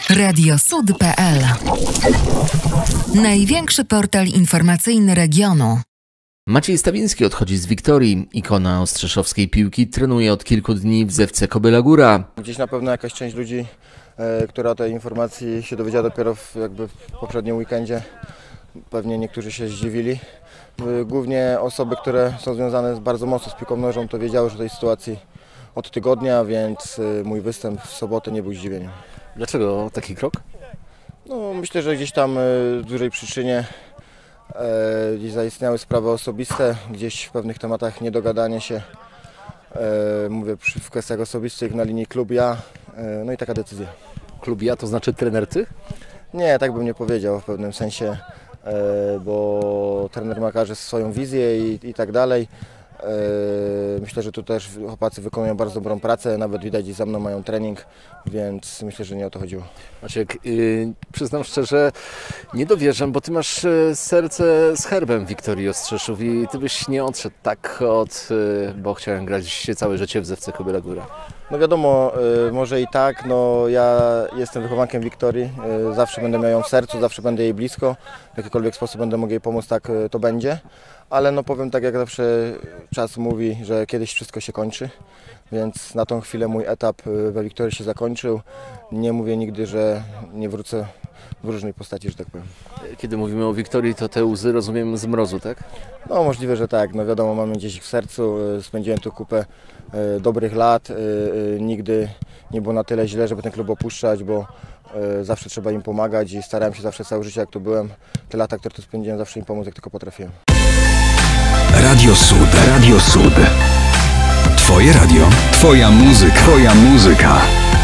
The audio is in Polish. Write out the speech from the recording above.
Radiosud.pl. Największy portal informacyjny regionu. Maciej Stawiński odchodzi z Wiktorii. Ikona ostrzeszowskiej piłki trenuje od kilku dni w Zewce Kobyla Góra. Gdzieś na pewno jakaś część ludzi, która o tej informacji się dowiedziała dopiero w poprzednim weekendzie, pewnie niektórzy się zdziwili. Głównie osoby, które są związane bardzo mocno z piłką nożną, to wiedziały, że tej sytuacji od tygodnia, więc mój występ w sobotę nie był zdziwieniem. Dlaczego taki krok? No, myślę, że gdzieś tam w dużej przyczynie gdzieś zaistniały sprawy osobiste, gdzieś w pewnych tematach niedogadanie się, mówię w kwestiach osobistych na linii klub-ja, no i taka decyzja. Klub-ja to znaczy trener ty? Nie, tak bym nie powiedział w pewnym sensie, bo trener ma każdy swoją wizję i tak dalej. Myślę, że tu też chłopacy wykonują bardzo dobrą pracę, nawet widać, że za mną mają trening, więc myślę, że nie o to chodziło. Maciek, przyznam szczerze, nie dowierzam, bo ty masz serce z herbem Wiktorii Ostrzeszów i ty byś nie odszedł tak bo chciałem grać całe życie w Zewce Kobyla Góra. No wiadomo, może i tak, no ja jestem wychowankiem Wiktorii, zawsze będę miał ją w sercu, zawsze będę jej blisko, w jakikolwiek sposób będę mógł jej pomóc, tak to będzie, ale no powiem tak jak zawsze czas mówi, że kiedyś wszystko się kończy, więc na tą chwilę mój etap we Wiktorii się zakończył, nie mówię nigdy, że nie wrócę w różnej postaci, że tak powiem. Kiedy mówimy o Wiktorii, to te łzy rozumiem z mrozu, tak? No możliwe, że tak, no wiadomo, mamy gdzieś ich w sercu, spędziłem tu kupę dobrych lat, nigdy nie było na tyle źle, żeby ten klub opuszczać, bo zawsze trzeba im pomagać i starałem się zawsze całe życie, jak tu byłem, te lata, które tu spędziłem, zawsze im pomóc, jak tylko potrafiłem. Radio Sud, Radio Sud. Twoje radio, twoja muzyka, twoja muzyka.